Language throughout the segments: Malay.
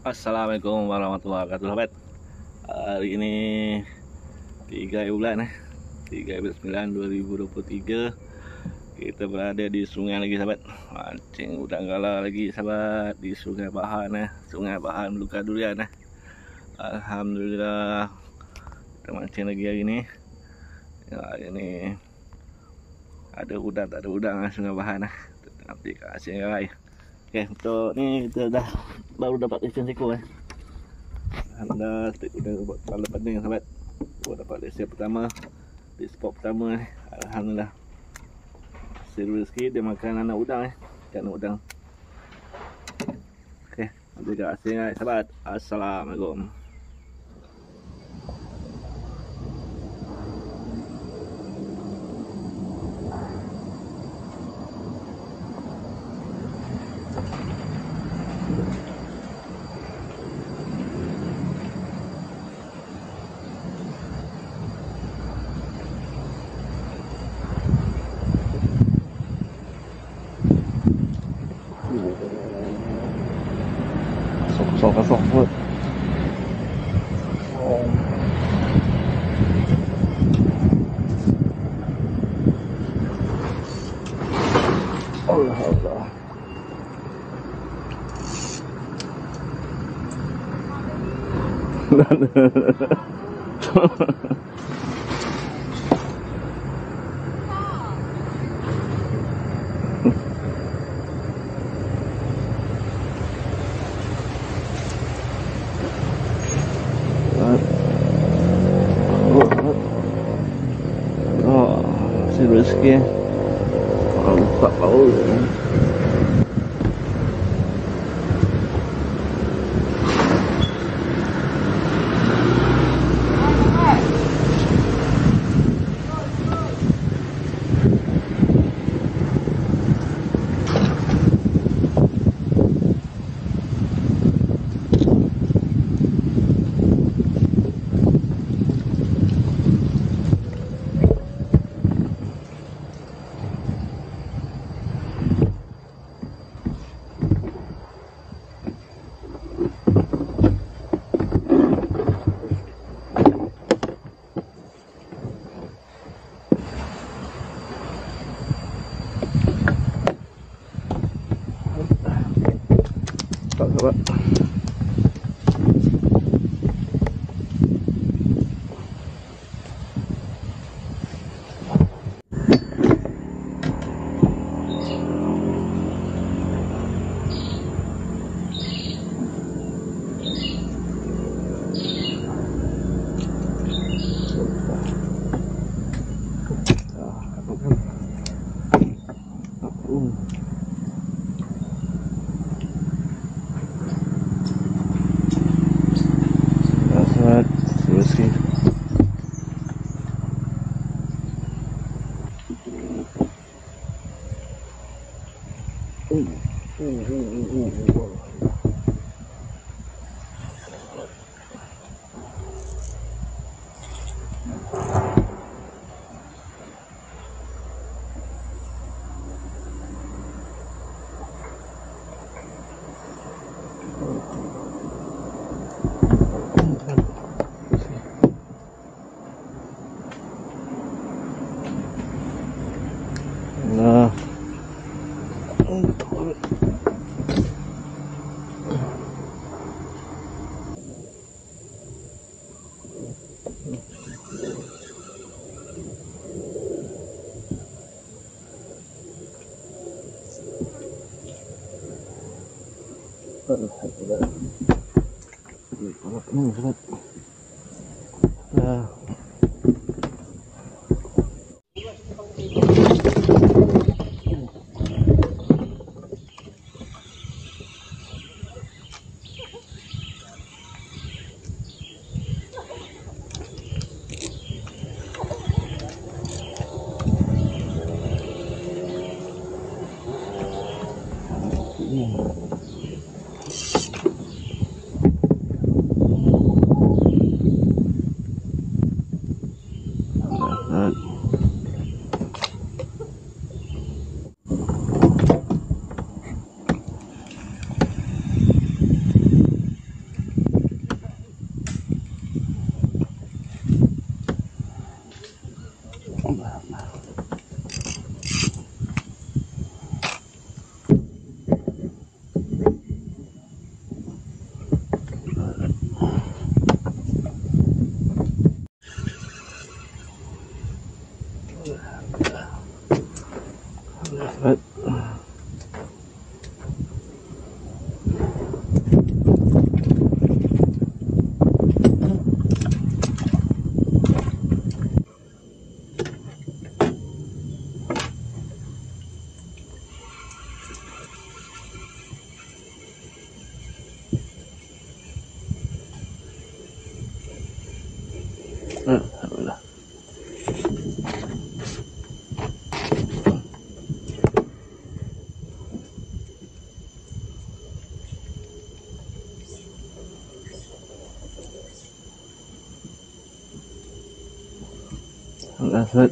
Assalamualaikum warahmatullahi wabarakatuh, sahabat. Hari ini 3 bulan 3/9/2023. Kita berada di sungai lagi, sahabat. Mancing udang galah lagi, sahabat, di Sungai Bahan Sungai Bahan Luka Durian Alhamdulillah kita mancing lagi hari ini. Ya, ini ada udang, tak ada udang Sungai Bahan nanti kasih guys. Oke, untuk ini kita baru dapat ikan seko Alhamdulillah, udah buat paling penting, sahabat. Gua dapat lesen pertama di spot pertama Alhamdulillah. Seru rezeki dia makan anak udang ikan udang. Oke, nanti kasih guys, sahabat. Assalamualaikum. Kosong pun. Allah Allah. Oh, si rezeki orang tak tahu tak, sahabat. Nah, Alhamdulillah. Alhamdulillah.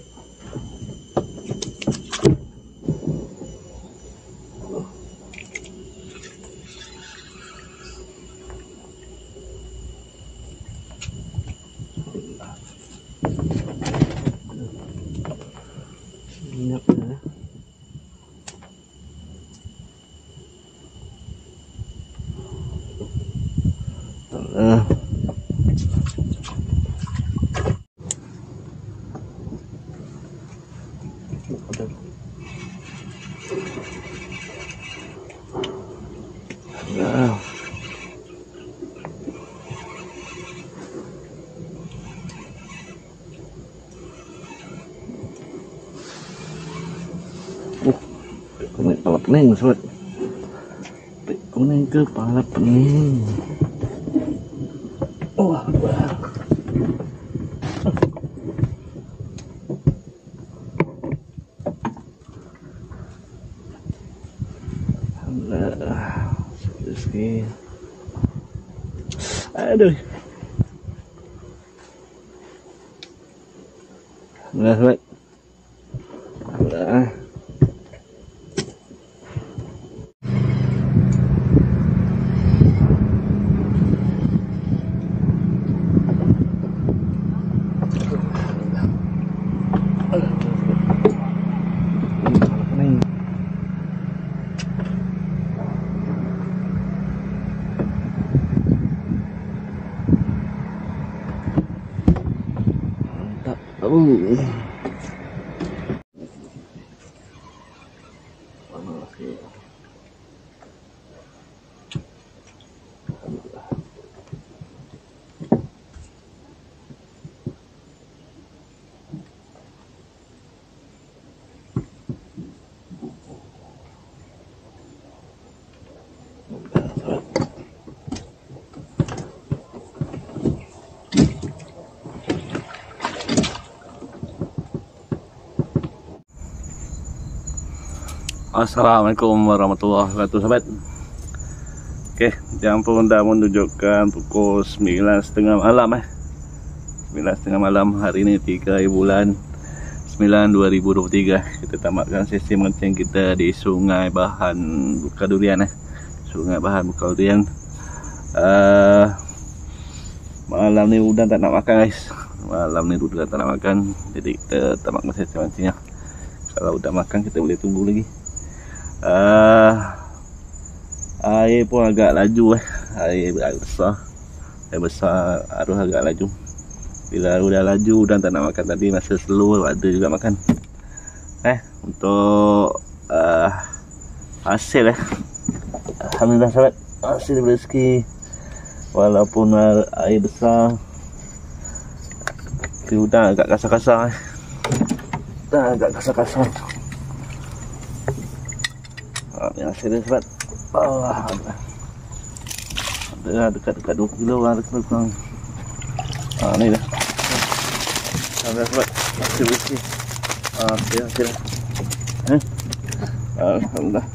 Minyak ya. Nah. Kepala pening, sobat. Kuning kepala pening. Wah, alhamdulillah. Rezeki. Aduh. Alhamdulillah, sobat. Alhamdulillah. Mantap. Panas ya. Assalamualaikum warahmatullahi wabarakatuh, sahabat. Oke, jam pun dah menunjukkan pukul 9.30 malam 9.30 malam. Hari ini 3 bulan 9 2023. Kita tamatkan sesi mancing kita di Sungai Bahan Bukadurian Sungai Bahan Bukadurian. Malam ni udang tak nak makan, guys. Malam ni udang tak nak makan. Jadi kita tamatkan sesi mancingnya. Kalau udah makan kita boleh tunggu lagi. Air pun agak laju air besar. Air besar, arus agak laju. Bila udah laju dan tak nak makan tadi, masa slow ada juga makan. Untuk hasil alhamdulillah, sahabat. Hasil rezeki walaupun air besar. Udang agak kasar-kasar agak kasar-kasar. Yang hasilnya, sahabat. Ada dekat-dekat 2 kilo lah, dekat-dekat. Ni dah. Alhamdulillah, sahabat. Hasil rezeki. Hasil. Alhamdulillah.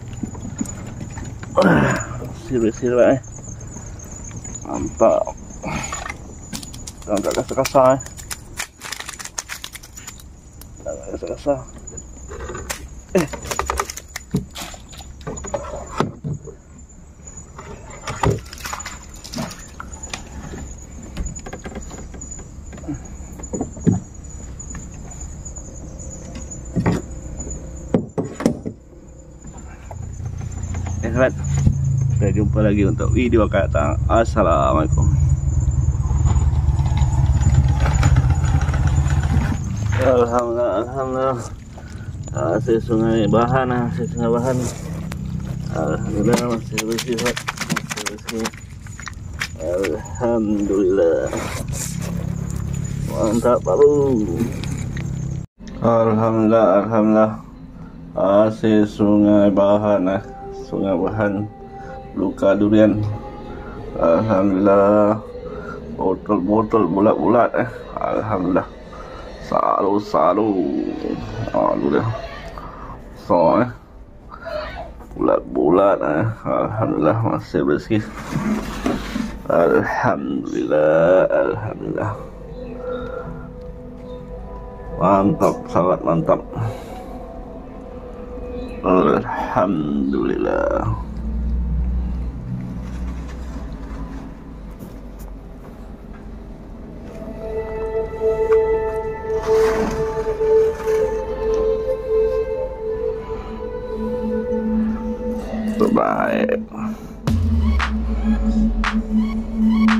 Hasil rezeki, sahabat. Mantap. Agak kasar-kasar agak kasar-kasar. Sahabat, kita jumpa lagi untuk video akan datang. Assalamualaikum. Alhamdulillah. Hasil Sungai Bahan, alhamdulillah, masih bersih, sahabat. Masih bersih. Alhamdulillah. Mantap, baru. Alhamdulillah. Hasil Sungai Bahan, Sungai Bahan Bukadurian. Alhamdulillah. botol-botol bulat-bulat alhamdulillah. Salu alhamdulillah. So bulat-bulat alhamdulillah masih bersih. Alhamdulillah. Mantap, sangat mantap. Alhamdulillah. Terbaik.